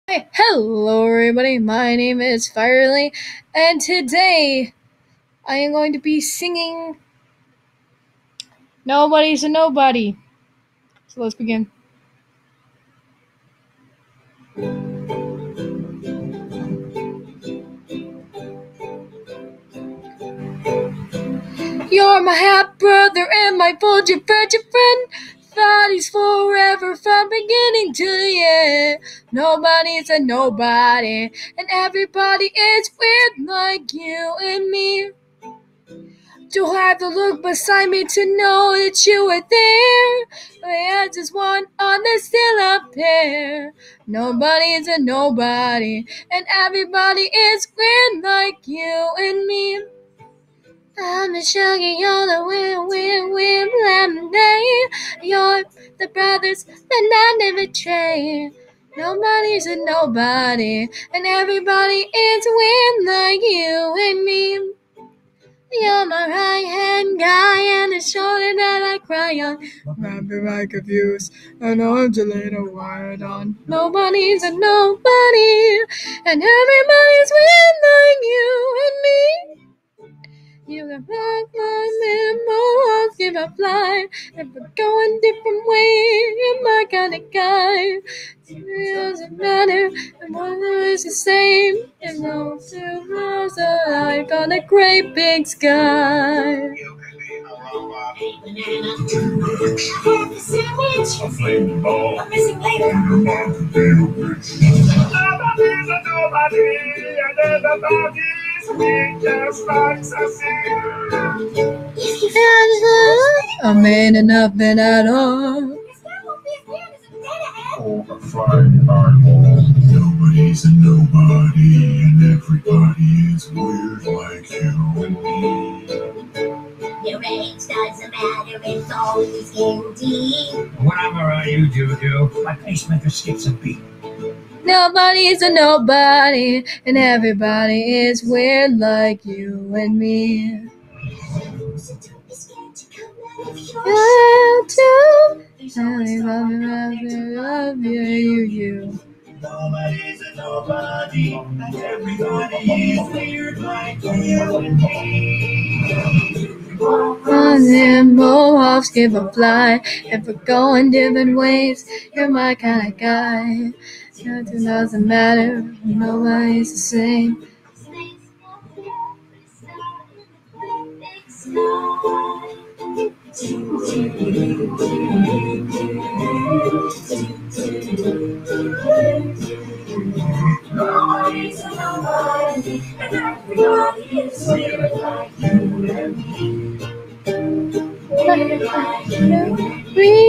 Hi, hello everybody, my name is Firely, and today I am going to be singing Nobody's a Nobody. So let's begin. You're my half brother and my virgin friend. Thought he's forever from beginning to the end. Nobody's a nobody, and everybody is weird like you and me. To have to look beside me to know that you were there. I just one on the still up there. Nobody's a nobody, and everybody is weird like you and me. I'm the sugar, you're the weird lemonade. You're the brothers that I never trade. Nobody's a nobody, and everybody is weird like you and me. You're my right-hand guy and the shoulder that I cry on. Rapping I confused and undulate a word on. Nobody's a nobody, and everybody's weird like you and me. You can rock my limbo, give a fly, and we're going different ways. You're my kind of guy. It doesn't matter, and one is the same. And no two miles alive on a great big sky. A flame ball. A missing link. Nobody's a nobody, and everybody's weak just like A man and nothing at all. Oh, a flying eyeball. Nobody's a nobody, and everybody is weird like you and me. Your age doesn't matter, it's always guaranteed. Whatever you do, my pacemaker skips a beat. Nobody's a nobody, and everybody is weird like you and me. I love you. Nobody's a nobody, and everybody is weird like you and me. And mohawks give a fly, and we're going different ways. You're my kind of guy. Nothing doesn't matter, nobody's the same. Nobody's a nobody, and everybody is weird like you and me. Weird like you and me.